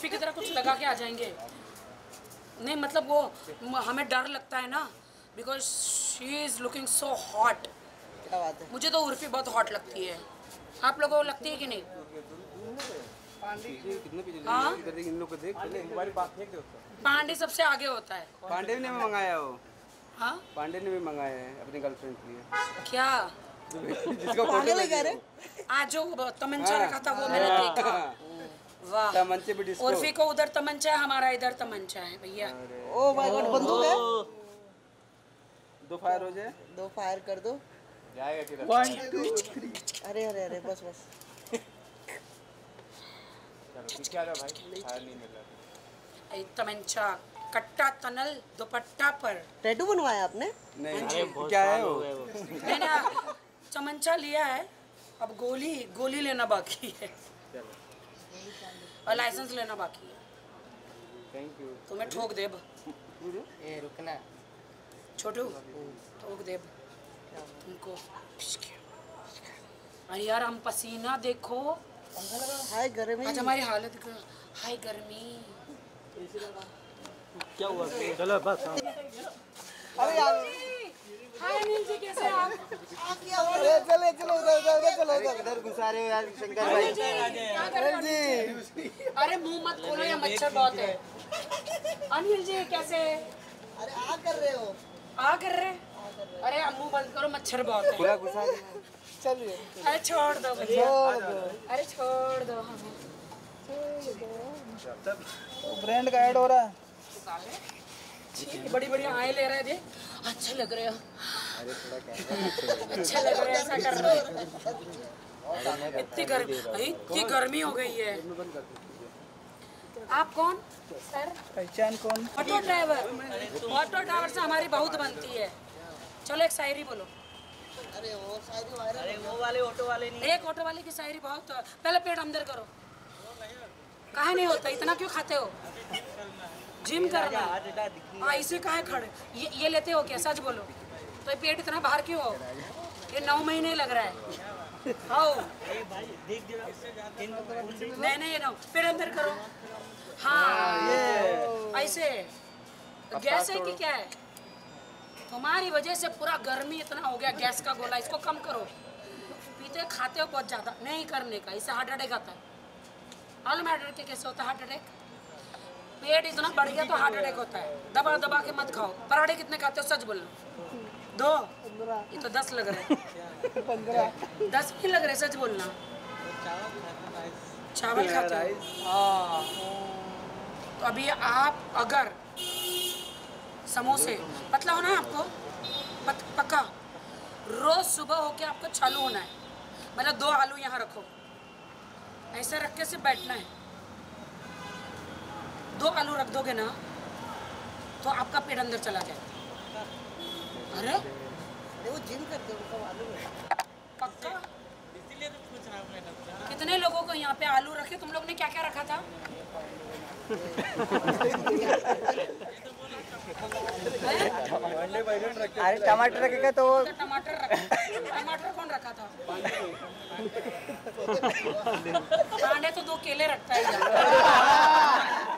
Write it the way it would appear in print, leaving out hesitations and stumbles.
उर्फी की तरह कुछ लगा के आ जाएंगे। नहीं मतलब वो हमें डर लगता है ना, because she is looking so hot. क्या बात है। मुझे तो उर्फी बहुत हॉट लगती है। आप लोगों को लगती है कि नहीं? हाँ, पांडे सबसे आगे होता है। पांडे ने भी मंगाया हो। हाँ, पांडे ने भी मंगाया है अपनी गर्लफ्रेंड के लिए। क्या जिसको पागल है क्या रे? आज जो तमंचा रखा था वो मैंने देखा। वाह, तमंचे भी डिस्को। उर्फी को उधर तमंचा है, हमारा इधर तमंचा है भैया। ओ माय गॉड, बंदूक है। 2 फायर हो जाए। 2 फायर कर दो। जाएगा किधर? 1 2 3। अरे अरे अरे बस बस। चलो क्या रहा भाई, फायर नहीं मिल रहा। तमंचा कट्टा तनल दुपट्टा पर। टैटू बनवाया आपने? नहीं क्या है वो? मैंने चमंचा लिया है, अब गोली लेना बाकी है और लाइसेंस लेना बाकी है। Thank you. तुम्हें ठोक देब ए रुकना। छोटू, ठोक देब तुमको। अरे यार हम पसीना देखो। हाय गर्मी। आज हमारी हालत हाय गर्मी। क्या हुआ? चलो बस। अरे यार हाय अनिल जी, कैसे आप? अरे चलो चलो उधर घुसा रहे हो यार शंकर भाई। अनिल जी, अरे मुंह मत खोलो, ये मच्छर बहुत है। अनिल जी कैसे? अरे आ कर रहे हो? आ कर रहे? अरे मुंह बंद करो, मच्छर बहुत है। पूरा घुसा। चलिए अरे छोड़ दो भैया, अरे छोड़ दो हमें। ब्रांड का ऐड हो रहा है। बड़ी बड़ी आए ले रहे थे, अच्छे लग रहे हो, अच्छे लग रहे हैं, ऐसा कर रहे हो। इतनी गर्मी हो गई है। आप कौन सर? पहचान कौन? Auto driver. ऑटो ड्राइवर से हमारी बहुत बनती है। चलो एक शायरी बोलो। अरे वो शायरी वायरल। अरे वो वाले ऑटो वाले नहीं। एक ऑटो वाले की शायरी बहुत। पहले पेट अंदर करो। काहे नहीं होता? इतना क्यों खाते हो? जिम करना। हाँ, इसे काहे खड़े? ये लेते हो क्या? सच बोलो तो ये पेट इतना बाहर क्यों हो? ये 9 महीने लग रहा है। हाँ नहीं ना, फिर अंदर करो। हाँ ऐसे। गैस है कि क्या है? तुम्हारी वजह से पूरा गर्मी इतना हो गया। गैस का गोला, इसको कम करो। पीते खाते हो बहुत ज़्यादा, नहीं करने का, इससे हार्ट अटैक आता है। मालूम हार्ट अटैक कैसे होता है? हार्ट अटैक पेट इतना बढ़ गया तो हार्ट अटैक होता है। दबा दबा के मत खाओ। पराठे कितने खाते हो? सच बोलो। 2? ये तो 10 लग रहे। 10 नहीं लग रहे, सच बोलना। चावल खाते हो? हाँ। तो अभी आप अगर समोसे, पतला होना है आपको, पक्का रोज सुबह होके आपको चालू होना है। मतलब 2 आलू यहाँ रखो, ऐसे रख के सिर्फ बैठना है। 2 आलू रख दोगे ना तो आपका पेट अंदर चला जाए। अरे वो जिम करते उनको मालूम है। पक्का? इसीलिए तो पूछ रहा हूँ मैं डॉक्टर। कितने लोगों को यहाँ पे आलू रखे? तुम लोग ने क्या क्या रखा था? अरे टमाटर रखेगा तो टमाटर कौन रखा था? पांडे तो 2 केले रखता है।